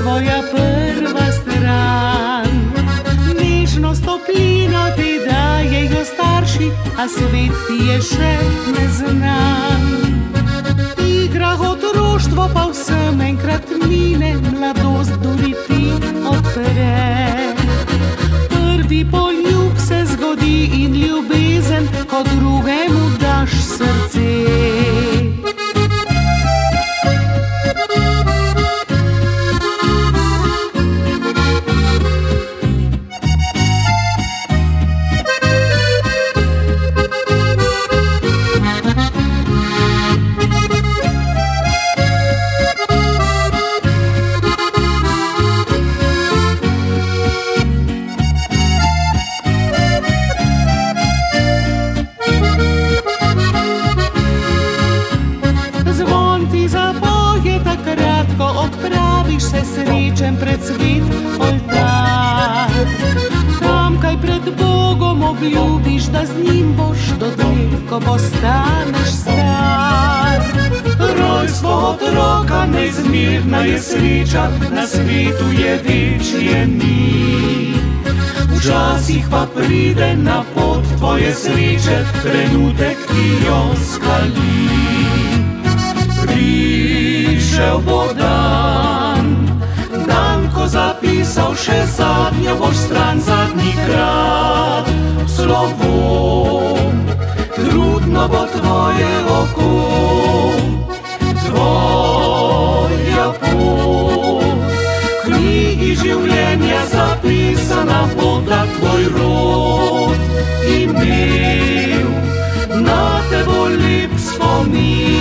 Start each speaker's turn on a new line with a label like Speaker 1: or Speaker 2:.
Speaker 1: tvoja prva stran. Nežnost, toplino ti dajejo starši, a svet ti je še neznan. Igra otroštvo pa vsem enkrat mine, mladost duri ti odpre. Prvi poljub se zgodi in ljubezen, ko drugemu daš srce. Odpraviš se srečen pred svet oltar. Tamkaj pred Bogom obljubiš, da z njim boš do dne, ko postaneš star. Rojstvo otroka neizmerna je sreča, na svetu je večje ni. Včasih pa pride na pot tvoje sreče, trenutek ti jo skali. Prišel bo dan, dan, ko zapisal še zadnjo boš stran, zadnjikrat slovo. Trudno bo tvoje oko, tvoja pot. V knjigi življenja zapisana bo, da tvoj rod imel na tebo lep spomin.